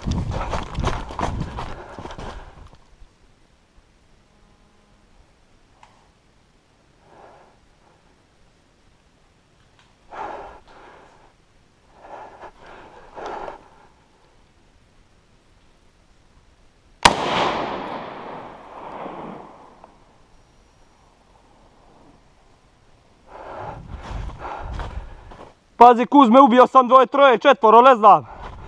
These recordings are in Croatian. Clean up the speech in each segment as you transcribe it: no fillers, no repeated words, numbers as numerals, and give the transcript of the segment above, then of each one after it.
Pazi Kuzme, ubio sam 2, 3, 4, ne znam.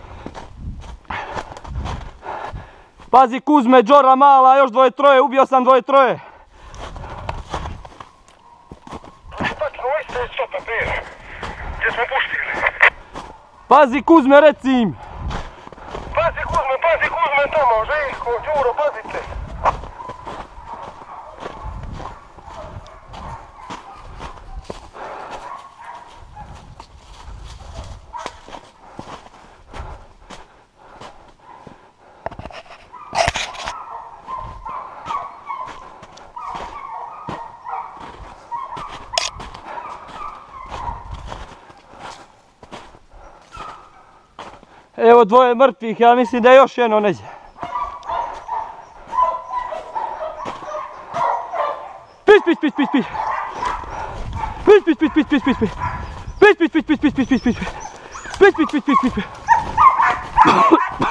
Pazi Kuzme, Đora mala, još 2, 3, ubio sam 2, 3. Tačno, isto od stopa prije. Gdje smo puštili? Pazi Kuzme, reci im. Pazi Kuzme tamo, Željko, Đuro, pazite. Evo 2 mrtvih, ja mislim da je još jedno neđe. Piš, piš, piš, piš, piš. Piš, piš, piš, piš, piš, piš, piš. Piš, piš, piš, piš, piš, piš, piš, piš. Piš, piš, piš, piš, piš, piš.